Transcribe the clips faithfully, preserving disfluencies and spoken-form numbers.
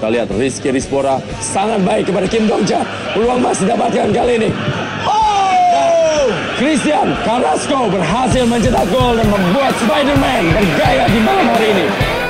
Kita lihat Rizky Rizpora sangat baik kepada Kim Dongja. Peluang masih dapatkan kali ini. Oh! Christian Carrasco berhasil mencetak gol dan membuat Spider-Man bergaya di malam hari ini.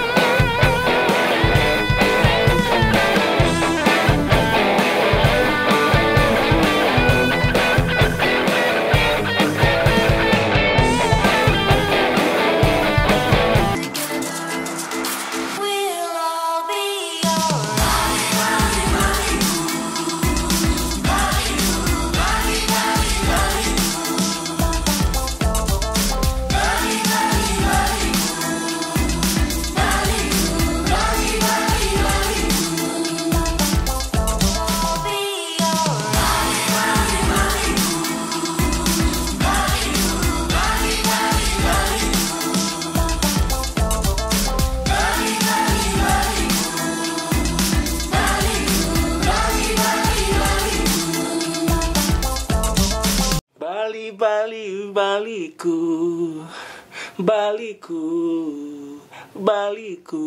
Bali, Bali, Baliku, Baliku, Baliku,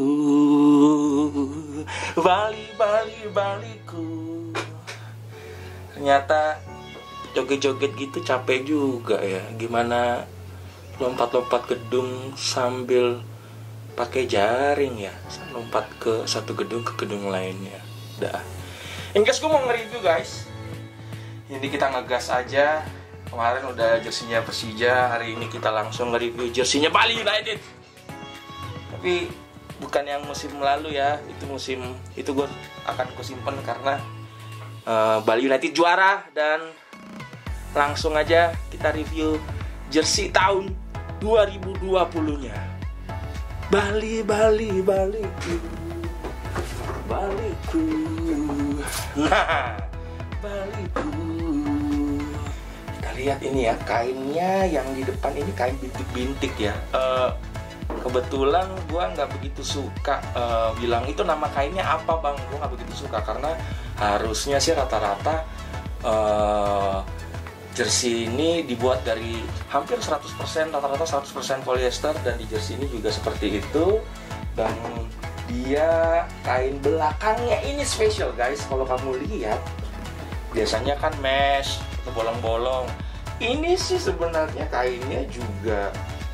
Bali, Bali, Baliku. Ternyata joget-joget gitu capek juga ya. Gimana lompat-lompat gedung sambil pakai jaring ya, lompat ke satu gedung ke gedung lainnya. Dah. Inggris gue mau nge-review guys. Ini kita ngegas aja. Kemarin udah jersinya Persija, hari ini kita langsung nge-review jersinya Bali United. Tapi bukan yang musim lalu ya, itu musim itu gue akan gue simpen karena uh, Bali United juara. Dan langsung aja kita review jersey tahun dua ribu dua puluh nya. Bali, Bali, Baliku, Baliku. Nah, Baliku. Lihat ini ya, kainnya yang di depan ini kain bintik-bintik ya. uh, Kebetulan gue nggak begitu suka uh, bilang itu nama kainnya apa bang. Gue nggak begitu suka karena harusnya sih rata-rata uh, jersey ini dibuat dari hampir seratus persen, rata-rata seratus persen polyester. Dan di jersey ini juga seperti itu. Dan dia kain belakangnya ini spesial guys. Kalau kamu lihat, biasanya kan mesh atau bolong-bolong. Ini sih sebenarnya kainnya juga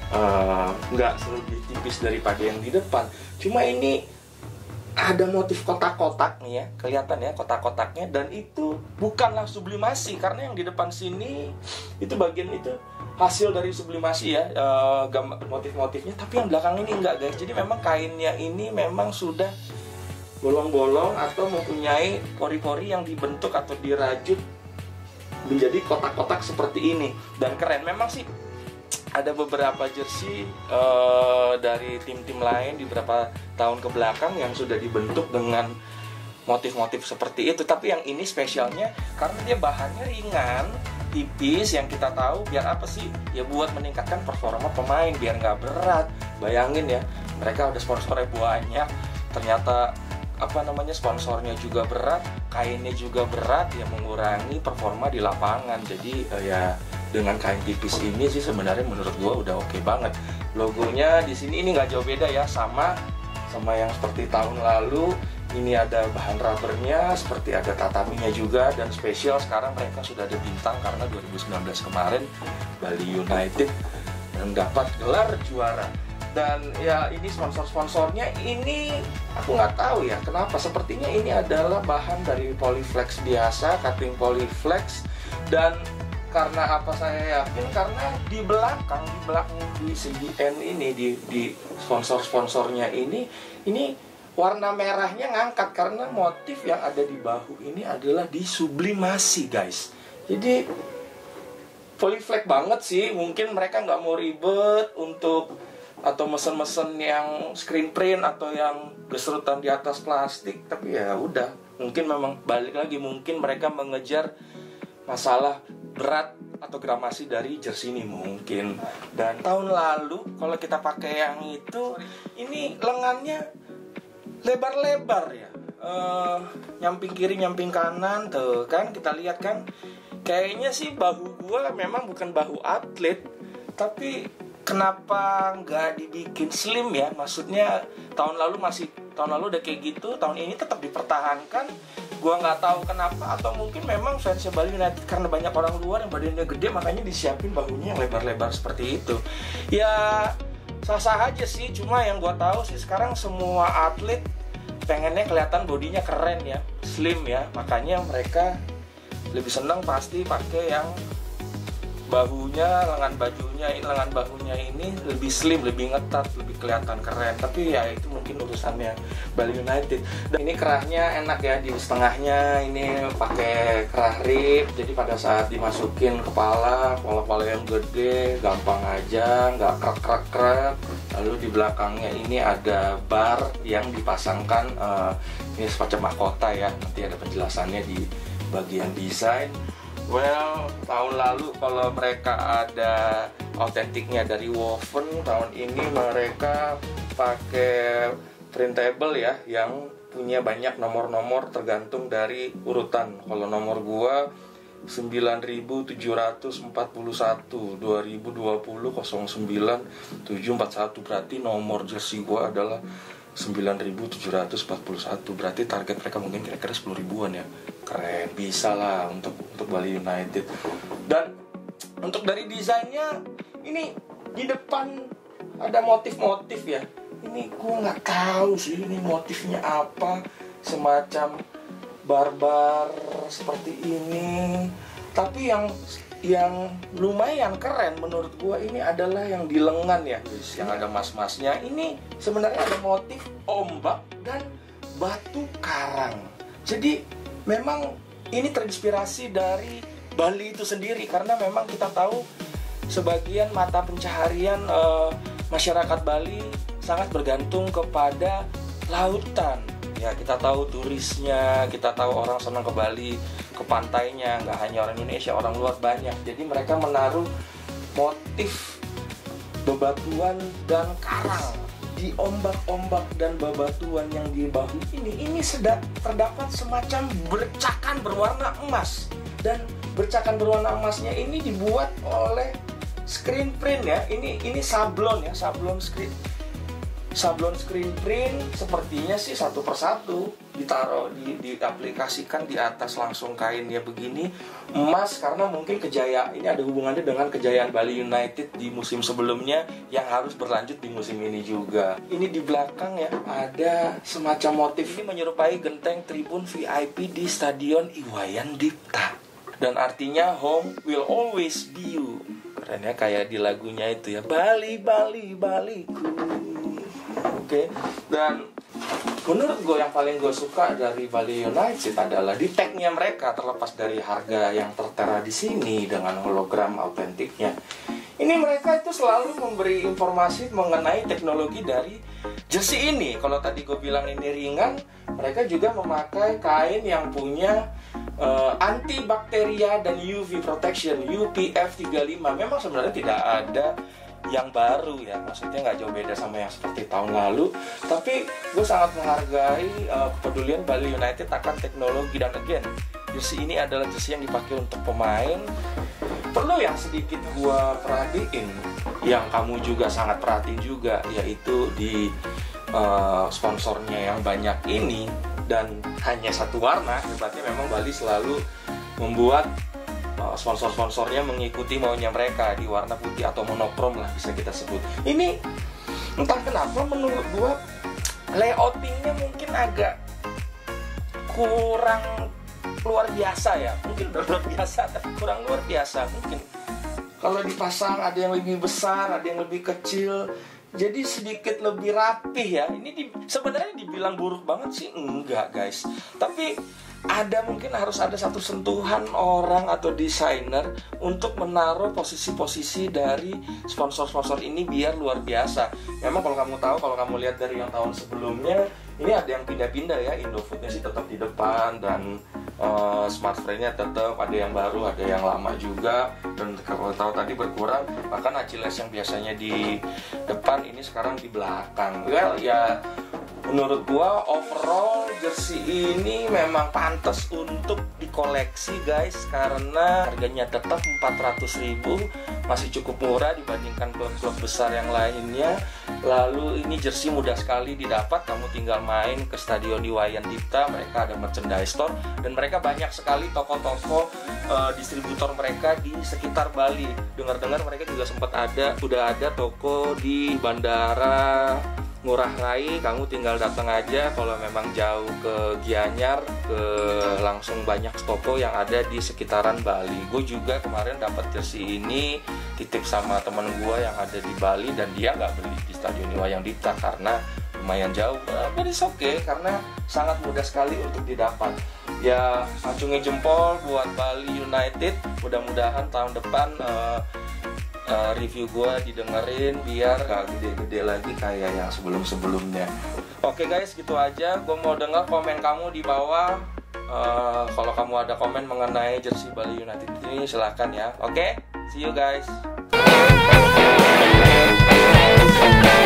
nggak uh, lebih tipis daripada yang di depan. Cuma ini ada motif kotak-kotak nih ya, kelihatan ya kotak-kotaknya. Dan itu bukanlah sublimasi, karena yang di depan sini itu bagian itu hasil dari sublimasi ya, uh, gambar motif-motifnya. Tapi yang belakang ini enggak guys. Jadi memang kainnya ini memang sudah bolong-bolong atau mempunyai pori-pori yang dibentuk atau dirajut menjadi kotak-kotak seperti ini. Dan keren memang sih. Ada beberapa jersey uh, dari tim-tim lain di beberapa tahun ke belakang yang sudah dibentuk dengan motif-motif seperti itu. Tapi yang ini spesialnya karena dia bahannya ringan, tipis. Yang kita tahu biar apa sih? Ya buat meningkatkan performa pemain, biar nggak berat. Bayangin ya, mereka udah sponsornya banyak, ternyata apa namanya sponsornya juga berat, kainnya juga berat, ya mengurangi performa di lapangan. Jadi uh, ya dengan kain tipis ini sih sebenarnya menurut gua udah oke okay banget. Logonya di sini ini nggak jauh beda ya, sama sama yang seperti tahun lalu. Ini ada bahan rubbernya, seperti ada tataminya juga. Dan spesial sekarang mereka sudah ada bintang karena dua ribu sembilan belas kemarin Bali United mendapat gelar juara. Dan ya ini sponsor-sponsornya ini aku nggak tahu ya kenapa, sepertinya ini adalah bahan dari Polyflex biasa, cutting Polyflex. Dan karena apa saya yakin, karena di belakang di belakang di C D N ini, di, di sponsor-sponsornya ini ini warna merahnya ngangkat karena motif yang ada di bahu ini adalah disublimasi guys. Jadi Polyflex banget sih. Mungkin mereka nggak mau ribet untuk atau mesen-mesen yang screen print atau yang gesrutan di atas plastik. Tapi ya udah, mungkin memang balik lagi, mungkin mereka mengejar masalah berat atau gramasi dari jersey ini mungkin. Dan tahun lalu kalau kita pakai yang itu, ini lengannya lebar-lebar ya, uh, nyamping kiri nyamping kanan tuh kan, kita lihat kan. Kayaknya sih bahu gua memang bukan bahu atlet, tapi kenapa nggak dibikin slim ya? Maksudnya tahun lalu masih tahun lalu udah kayak gitu, tahun ini tetap dipertahankan. Gua nggak tahu kenapa, atau mungkin memang fansnya Bali United karena banyak orang luar yang badannya gede makanya disiapin bahunya yang lebar-lebar seperti itu. Ya sah-sah aja sih, cuma yang gua tahu sih sekarang semua atlet pengennya kelihatan bodinya keren ya, slim ya, makanya mereka lebih senang pasti pakai yang bahunya, lengan bajunya, lengan bahunya ini lebih slim, lebih ngetat, lebih kelihatan keren. Tapi ya itu mungkin urusannya Bali United. Dan ini kerahnya enak ya, di setengahnya ini pakai kerah rib. Jadi pada saat dimasukin kepala, kepala-kepala yang gede, gampang aja, nggak krek-krek-krek. Lalu di belakangnya ini ada bar yang dipasangkan, uh, ini semacam mahkota ya. Nanti ada penjelasannya di bagian desain. Well, tahun lalu kalau mereka ada autentiknya dari woven, tahun ini mereka pakai printable ya, yang punya banyak nomor-nomor tergantung dari urutan. Kalau nomor gua sembilan ribu tujuh ratus empat puluh satu, dua ribu dua puluh nol sembilan tujuh empat satu, berarti nomor jersey gua adalah sembilan ribu tujuh ratus empat puluh satu, berarti target mereka mungkin kira-kira sepuluh ribuan ya. Keren, bisa lah untuk untuk Bali United. Dan untuk dari desainnya, ini di depan ada motif-motif ya. Ini gue nggak tahu sih ini motifnya apa, semacam barbar seperti ini. Tapi yang yang lumayan keren menurut gue ini adalah yang di lengan ya, yang ada mas-masnya. Ini sebenarnya ada motif ombak dan batu karang. Jadi memang ini terinspirasi dari Bali itu sendiri, karena memang kita tahu sebagian mata pencaharian uh, masyarakat Bali sangat bergantung kepada lautan. Ya, kita tahu turisnya, kita tahu orang senang ke Bali, ke pantainya, nggak hanya orang Indonesia, orang luar banyak. Jadi mereka menaruh motif bebatuan dan karang di ombak-ombak dan bebatuan yang di bahu ini. Ini sedang terdapat semacam bercakan berwarna emas, dan bercakan berwarna emasnya ini dibuat oleh screen print ya. Ini ini sablon ya, sablon screen sablon screen print. Sepertinya sih satu persatu ditaruh di diaplikasikan di atas langsung kainnya begini, emas, karena mungkin kejayaan ini ada hubungannya dengan kejayaan Bali United di musim sebelumnya yang harus berlanjut di musim ini juga. Ini di belakang ya ada semacam motif ini menyerupai genteng tribun V I P di Stadion Iwayan Dipta, dan artinya home will always be you. Keren ya, kayak di lagunya itu ya, Bali Bali Baliku. Oke, okay. Dan menurut gue yang paling gue suka dari Bali United adalah di tagnya mereka, terlepas dari harga yang tertera di sini dengan hologram autentiknya. Ini mereka itu selalu memberi informasi mengenai teknologi dari jersey ini. Kalau tadi gue bilang ini ringan, mereka juga memakai kain yang punya uh, antibakteria dan U V protection, U P F tiga puluh lima. Memang sebenarnya tidak ada yang baru ya, maksudnya nggak jauh beda sama yang seperti tahun lalu, tapi gue sangat menghargai uh, kepedulian Bali United akan teknologi. Dan again, jersey ini adalah jersey yang dipakai untuk pemain. Perlu yang sedikit gue perhatiin, yang kamu juga sangat perhatiin juga, yaitu di uh, sponsornya yang banyak ini dan hanya satu warna. Berarti memang Bali selalu membuat sponsor-sponsornya mengikuti maunya mereka di warna putih atau monokrom lah bisa kita sebut. Ini entah kenapa menurut gua layoutingnya mungkin agak kurang luar biasa ya. Mungkin luar biasa tapi kurang luar biasa. Mungkin kalau dipasang ada yang lebih besar, ada yang lebih kecil, jadi sedikit lebih rapih ya. Ini di, sebenarnya dibilang buruk banget sih enggak guys, tapi ada mungkin harus ada satu sentuhan orang atau desainer untuk menaruh posisi-posisi dari sponsor-sponsor ini biar luar biasa. Memang kalau kamu tahu, kalau kamu lihat dari yang tahun sebelumnya, ini ada yang pindah-pindah ya. Indofoodnya sih tetap di depan, dan uh, Smart Friend-nya tetap, ada yang baru, ada yang lama juga. Dan kalau tahu tadi berkurang, bahkan Achilles yang biasanya di depan ini sekarang di belakang. Well ya, menurut gua overall jersey ini memang pantas untuk dikoleksi guys, karena harganya tetap empat ratus ribu, masih cukup murah dibandingkan klub-klub besar yang lainnya. Lalu ini jersey mudah sekali didapat, kamu tinggal main ke Stadion Iwayan Dipta, mereka ada merchandise store dan mereka banyak sekali toko-toko uh, distributor mereka di sekitar Bali. Dengar-dengar mereka juga sempat ada, udah ada toko di Bandara Ngurah Rai, kamu tinggal datang aja. Kalau memang jauh ke Gianyar, ke langsung banyak toko yang ada di sekitaran Bali. Gue juga kemarin dapat jersey ini titip sama temen gue yang ada di Bali dan dia nggak beli di Stadion Iwayan Dipta karena lumayan jauh. But it's okay karena sangat mudah sekali untuk didapat. Ya acungi jempol buat Bali United. Mudah-mudahan tahun depan uh, Uh, review gue didengerin biar gak gede-gede lagi kayak yang sebelum-sebelumnya. Oke guys, gitu aja. Gue mau dengar komen kamu di bawah. Uh, kalau kamu ada komen mengenai jersey Bali United ini silahkan ya. Oke, see you guys.